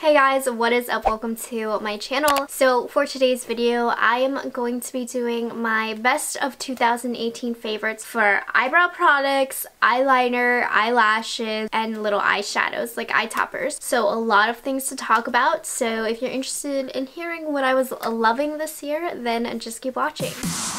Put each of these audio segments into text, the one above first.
Hey guys, what is up? Welcome to my channel. So for today's video, I am going to be doing my best of 2018 favorites for eyebrow products, eyeliner, eyelashes, and little eyeshadows like eye toppers. So a lot of things to talk about. So if you're interested in hearing what I was loving this year, then just keep watching.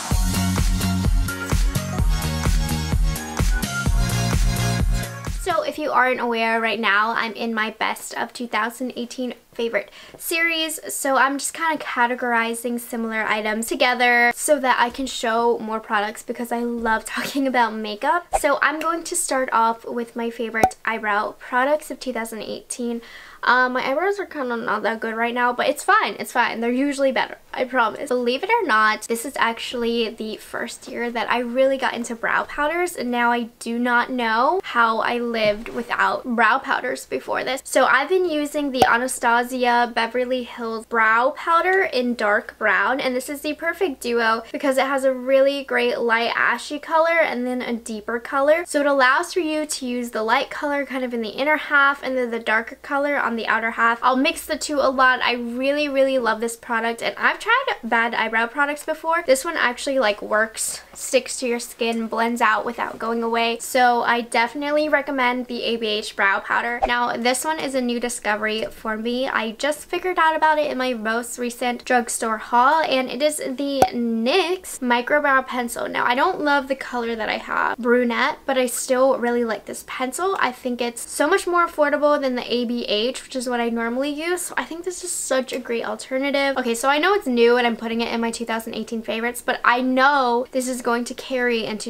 So if you aren't aware, right now I'm in my best of 2018 favorite series, so I'm just kind of categorizing similar items together so that I can show more products because I love talking about makeup. So I'm going to start off with my favorite eyebrow products of 2018. My eyebrows are kind of not that good right now, but it's fine. It's fine. They're usually better. I promise. Believe it or not, this is actually the first year that I really got into brow powders, and now I do not know how I lived without brow powders before this. So I've been using the Anastasia Beverly Hills brow powder in dark brown, and this is the perfect duo because it has a really great light ashy color and then a deeper color. So it allows for you to use the light color kind of in the inner half and then the darker color on the outer half. I'll mix the two a lot. I really love this product, and I've tried bad eyebrow products before. This one actually like works, sticks to your skin, blends out without going away. So I definitely recommend the ABH brow powder. Now this one is a new discovery for me. I just figured out about it in my most recent drugstore haul, and it is the NYX micro brow pencil. Now I don't love the color that I have, brunette, but I still really like this pencil. I think it's so much more affordable than the ABH, which is what I normally use. So I think this is such a great alternative. Okay, so I know it's new and I'm putting it in my 2018 favorites, but I know this is going to carry into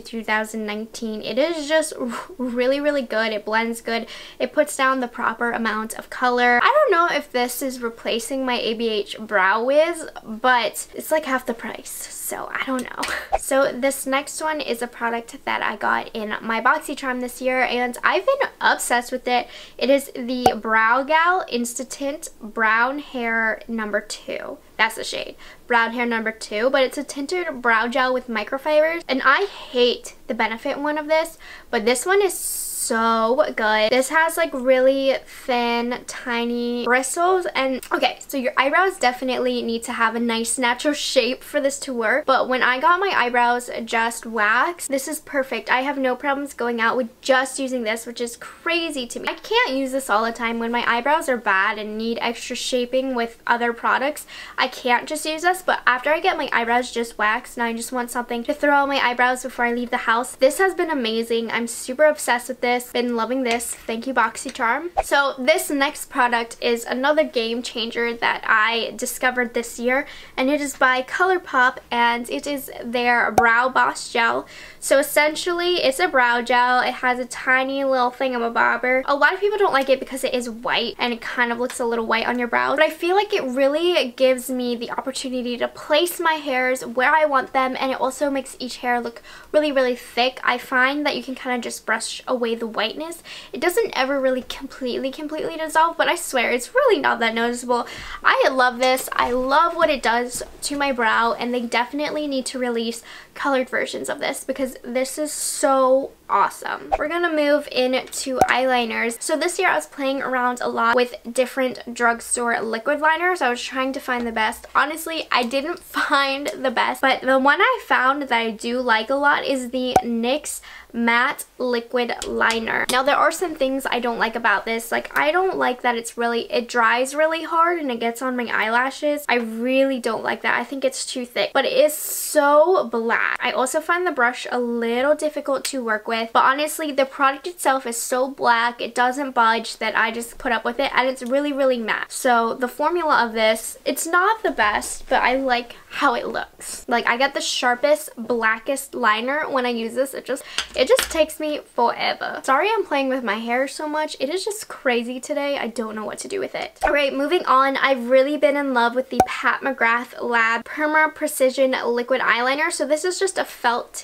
2019. It is just really good. It blends good. It puts down the proper amount of color. I don't know if this is replacing my ABH Brow Wiz, but it's like half the price, so I don't know. So this next one is a product that I got in my BoxyCharm this year, and I've been obsessed with it. It is the Brow Gal Instant Brown Hair number 2. That's the shade. Brown Hair number 2, but it's a tinted brow gel with microfibers, and I hate the Benefit one of this, but this one is so good. This has like really thin, tiny bristles, and okay, so your eyebrows definitely need to have a nice natural shape for this to work, but when I got my eyebrows just waxed, this is perfect. I have no problems going out with just using this, which is crazy to me. I can't use this all the time when my eyebrows are bad and need extra shaping with other products. I can't just use this, but after I get my eyebrows just waxed and I just want something to throw on my eyebrows before I leave the house, this has been amazing. I'm super obsessed with this. Been loving this. Thank you, BoxyCharm. So this next product is another game changer that I discovered this year, and it is by ColourPop, and it is their Brow Boss Gel. So essentially it's a brow gel. It has a tiny little thingamabobber. A lot of people don't like it because it is white and it kind of looks a little white on your brows, but I feel like it really gives me the opportunity to place my hairs where I want them, and it also makes each hair look really thick. I find that you can kind of just brush away the whiteness. It doesn't ever really completely dissolve, but I swear it's really not that noticeable. I love this. I love what it does to my brow, and they definitely need to release colored versions of this because this is so awesome. We're gonna move into eyeliners. So this year I was playing around a lot with different drugstore liquid liners. I was trying to find the best. Honestly, I didn't find the best, but the one I found that I do like a lot is the NYX matte liquid liner. Now there are some things I don't like about this. Like, I don't like that it dries really hard and it gets on my eyelashes. I really don't like that. I think it's too thick, but it is so black. I also find the brush a little difficult to work with, but honestly the product itself is so black, it doesn't budge, that I just put up with it, and it's really matte. So the formula of this, it's not the best, but I like how it looks. Like, I get the sharpest, blackest liner when I use this. It just takes me forever. Sorry I'm playing with my hair so much. It is just crazy today. I don't know what to do with it. Alright, moving on. I've really been in love with the Pat McGrath Lab Perma Precision Liquid Eyeliner. So this is just a felt tip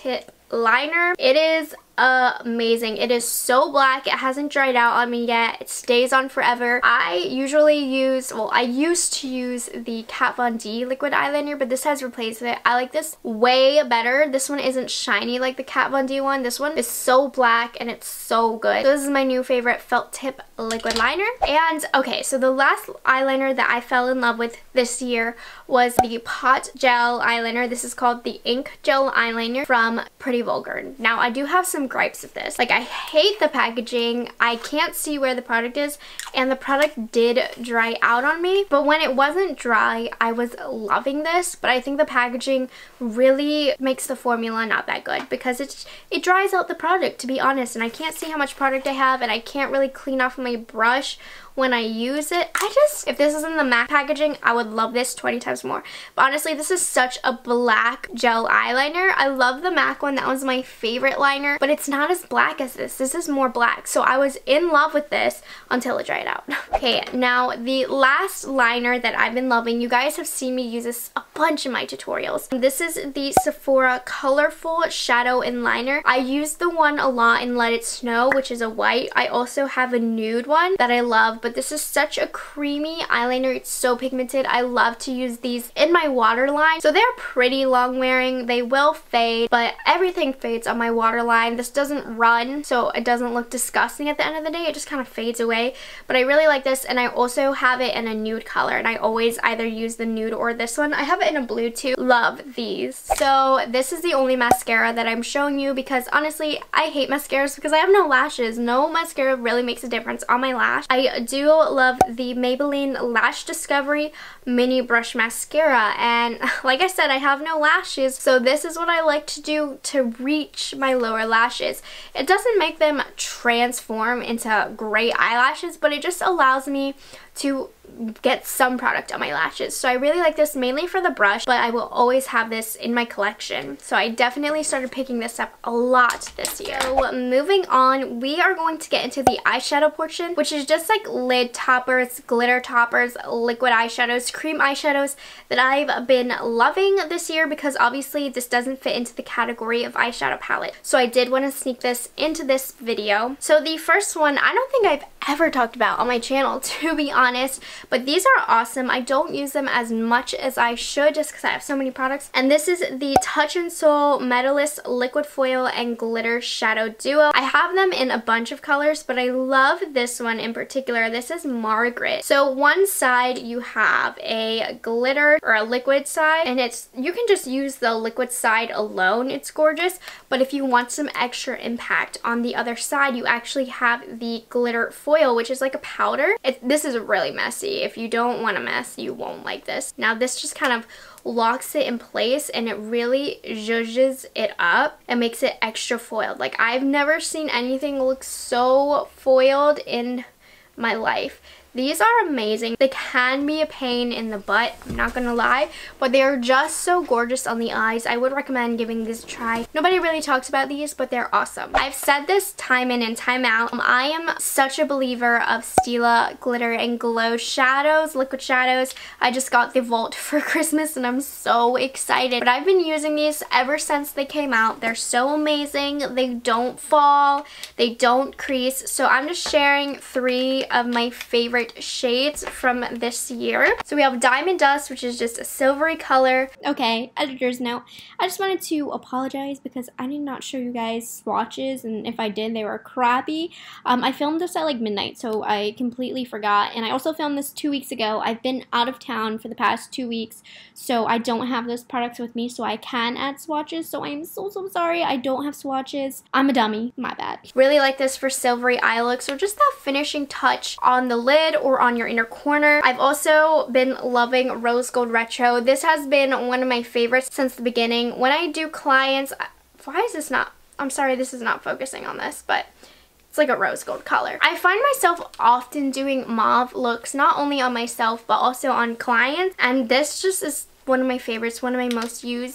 liner. It is amazing. It is so black. It hasn't dried out on me yet. It stays on forever. I usually use, well, I used to use the Kat Von D liquid eyeliner, but this has replaced it. I like this way better. This one isn't shiny like the Kat Von D one. This one is so black and it's so good. So this is my new favorite felt tip liquid liner. And okay, so the last eyeliner that I fell in love with this year was the Pot Gel eyeliner. This is called the Ink Gel eyeliner from Pretty Vulgar. Now I do have some gripes of this. Like, I hate the packaging. I can't see where the product is, and the product did dry out on me, but when it wasn't dry, I was loving this. But I think the packaging really makes the formula not that good because it dries out the product, to be honest, and I can't see how much product I have, and I can't really clean off my brush when I use it. If this is in the MAC packaging, I would love this 20 times more. But honestly, this is such a black gel eyeliner. I love the MAC one. That was my favorite liner, but it's not as black as this. This is more black. So I was in love with this until it dried out. Okay, now the last liner that I've been loving, you guys have seen me use this a bunch in my tutorials. This is the Sephora Colorful Shadow and Liner. I use the one a lot in Let It Snow, which is a white. I also have a nude one that I love, but this is such a creamy eyeliner. It's so pigmented. I love to use these in my waterline. So they're pretty long wearing. They will fade, but everything fades on my waterline. This doesn't run, so it doesn't look disgusting at the end of the day. It just kind of fades away. But I really like this, and I also have it in a nude color, and I always either use the nude or this one. I have it in a blue too. Love these. So this is the only mascara that I'm showing you because honestly, I hate mascaras because I have no lashes. No mascara really makes a difference on my lash. I do love the Maybelline Lash Discovery Mini Brush Mascara, and like I said, I have no lashes, so this is what I like to do to reach my lower lashes. It doesn't make them transform into gray eyelashes, but it just allows me to get some product on my lashes. So I really like this mainly for the brush, but I will always have this in my collection. So I definitely started picking this up a lot this year. So moving on, we are going to get into the eyeshadow portion, which is just like lid toppers, glitter toppers, liquid eyeshadows, cream eyeshadows that I've been loving this year because obviously this doesn't fit into the category of eyeshadow palette. So I did want to sneak this into this video. So the first one, I don't think I've ever talked about on my channel, to be honest, but these are awesome. I don't use them as much as I should just because I have so many products. And this is the Touch in Sol Metalist Liquid Foil and Glitter Shadow Duo. I have them in a bunch of colors, but I love this one in particular. This is Margaret. So one side you have a glitter or a liquid side, and you can just use the liquid side alone. It's gorgeous, but if you want some extra impact on the other side, you actually have the glitter foil, which is like a powder. This is really messy. If you don't want a mess, you won't like this. Now this just kind of locks it in place and it really zhuzhes it up and makes it extra foiled. Like, I've never seen anything look so foiled in my life. These are amazing. They can be a pain in the butt, I'm not gonna lie, but they are just so gorgeous on the eyes. I would recommend giving these a try. Nobody really talks about these, but they're awesome. I've said this time in and time out. I am such a believer of Stila Glitter and Glow shadows, liquid shadows. I just got the Vault for Christmas and I'm so excited. But I've been using these ever since they came out. They're so amazing. They don't fall, they don't crease. So I'm just sharing 3 of my favorite shades from this year. So we have Diamond Dust, which is just a silvery color. Okay, editor's note. I just wanted to apologize because I did not show you guys swatches, and if I did, they were crappy. I filmed this at like midnight, so I completely forgot, and I also filmed this 2 weeks ago. I've been out of town for the past 2 weeks, so I don't have those products with me, so I can add swatches, so I'm so sorry I don't have swatches. I'm a dummy, my bad. Really like this for silvery eye looks, or just that finishing touch on the lid or on your inner corner. I've also been loving Rose Gold Retro. This has been one of my favorites since the beginning. When I do clients, why is this not, I'm sorry, this is not focusing on this, but it's like a rose gold color. I find myself often doing mauve looks, not only on myself, but also on clients, and this just is one of my favorites, one of my most used,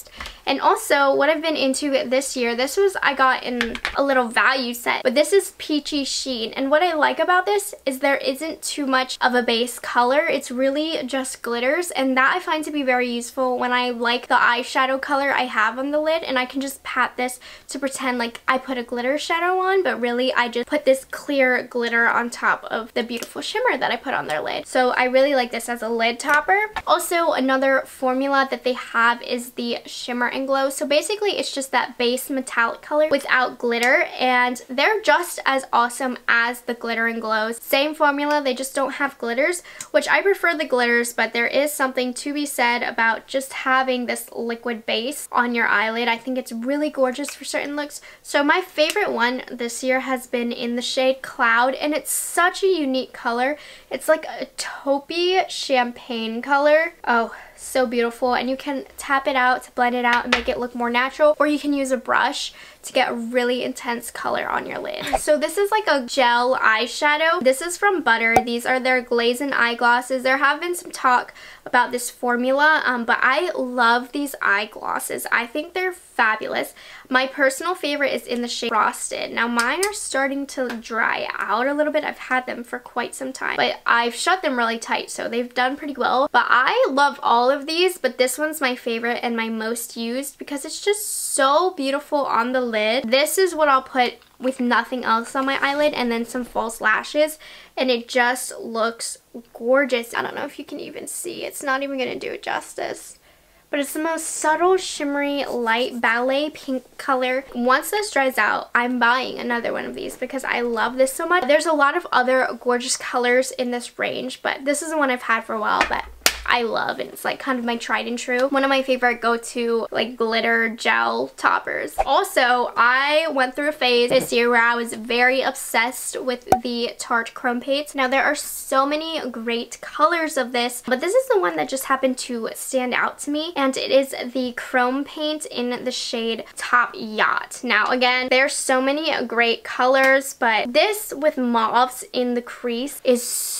And also, what I've been into this year, this was, I got in a little value set, but this is Peachy Sheen. And what I like about this is there isn't too much of a base color. It's really just glitters, and that I find to be very useful when I like the eyeshadow color I have on the lid, and I can just pat this to pretend like I put a glitter shadow on, but really I just put this clear glitter on top of the beautiful shimmer that I put on their lid. So I really like this as a lid topper. Also, another formula that they have is the Shimmer and Glow. So basically it's just that base metallic color without glitter, and they're just as awesome as the Glitter and Glows. Same formula, they just don't have glitters, which I prefer the glitters, but there is something to be said about just having this liquid base on your eyelid. I think it's really gorgeous for certain looks. So my favorite one this year has been in the shade Cloud, and it's such a unique color. It's like a taupey champagne color. Oh, so beautiful, and you can tap it out to blend it out and make it look more natural, or you can use a brush to get a really intense color on your lid. So this is like a gel eyeshadow. This is from Butter. These are their Glazing Eyeglosses. There have been some talk about this formula, but I love these eyeglosses. I think they're fabulous. My personal favorite is in the shade Frosted. Now mine are starting to dry out a little bit. I've had them for quite some time, but I've shut them really tight, so they've done pretty well. But I love all of these, but this one's my favorite and my most used because it's just so beautiful on the lid. This is what I'll put with nothing else on my eyelid, and then some false lashes, and it just looks gorgeous. I don't know if you can even see. It's not even gonna do it justice. But it's the most subtle, shimmery, light ballet pink color. Once this dries out, I'm buying another one of these because I love this so much. There's a lot of other gorgeous colors in this range, but this is the one I've had for a while that I love, and it's like kind of my tried and true. One of my favorite go-to like glitter gel toppers. Also, I went through a phase this year where I was very obsessed with the Tarte Chrome Paints. Now there are so many great colors of this, but this is the one that just happened to stand out to me, and it is the Chrome Paint in the shade Top Yacht. Now again, there's so many great colors, but this with mauves in the crease is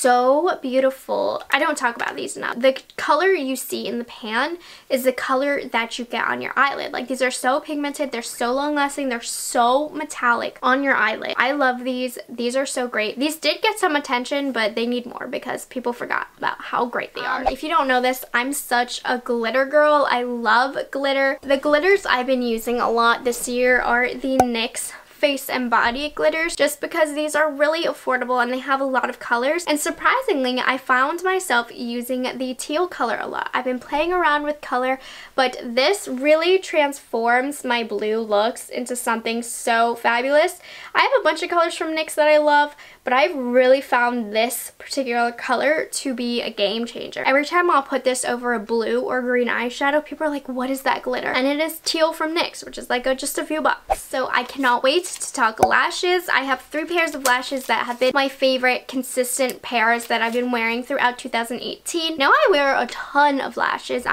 so beautiful. I don't talk about these enough. The color you see in the pan is the color that you get on your eyelid. Like, these are so pigmented, they're so long lasting, they're so metallic on your eyelid. I love these. These are so great. These did get some attention, but they need more because people forgot about how great they are. If you don't know this, I'm such a glitter girl. I love glitter. The glitters I've been using a lot this year are the NYX face and body glitters, just because these are really affordable and they have a lot of colors. And surprisingly, I found myself using the teal color a lot. I've been playing around with color, but this really transforms my blue looks into something so fabulous. I have a bunch of colors from NYX that I love, but I've really found this particular color to be a game changer. Every time I'll put this over a blue or green eyeshadow, people are like, what is that glitter? And it is teal from NYX, which is like just a few bucks. So I cannot wait to talk lashes. I have 3 pairs of lashes that have been my favorite consistent pairs that I've been wearing throughout 2018. Now I wear a ton of lashes.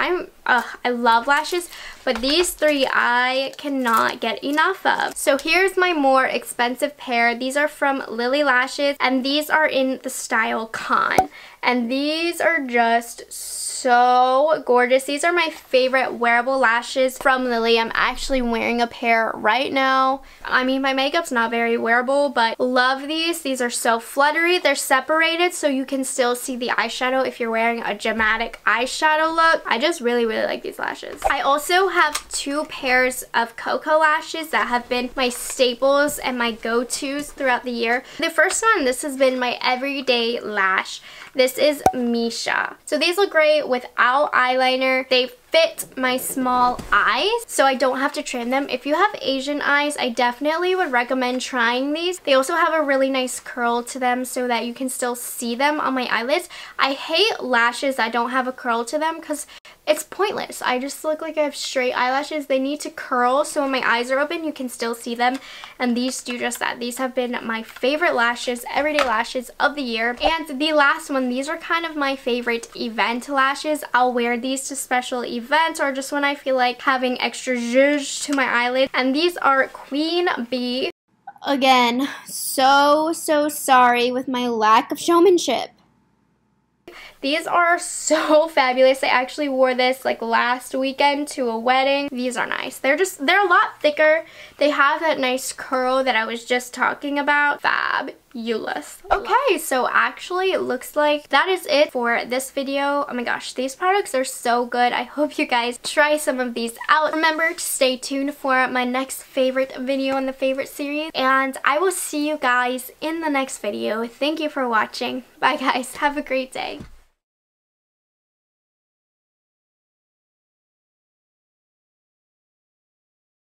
I love lashes, but these 3 I cannot get enough of. So here's my more expensive pair. These are from Lily Lashes, and these are in the style Con. And these are just so gorgeous. These are my favorite wearable lashes from Lily. I'm actually wearing a pair right now. I mean, my makeup's not very wearable, but love these. These are so fluttery. They're separated so you can still see the eyeshadow if you're wearing a dramatic eyeshadow look. I just really like these lashes. I also have 2 pairs of Cocoa lashes that have been my staples and my go-tos throughout the year. The first one, this has been my everyday lash. This is Misha. So these look great without eyeliner. They fit my small eyes, so I don't have to trim them. If you have Asian eyes, I definitely would recommend trying these. They also have a really nice curl to them so that you can still see them on my eyelids. I hate lashes that don't have a curl to them because it's pointless. I just look like I have straight eyelashes. They need to curl so when my eyes are open, you can still see them. And these do just that. These have been my favorite lashes, everyday lashes of the year. And the last one, these are kind of my favorite event lashes. I'll wear these to special events or just when I feel like having extra zhuzh to my eyelid. And these are Queen Bee. Again, so sorry with my lack of showmanship. These are so fabulous. I actually wore this like last weekend to a wedding. These are nice. They're a lot thicker. They have that nice curl that I was just talking about. Fabulous. Okay, so actually it looks like that is it for this video. Oh my gosh, these products are so good. I hope you guys try some of these out. Remember to stay tuned for my next favorite video in the favorite series, and I will see you guys in the next video. Thank you for watching. Bye guys. Have a great day.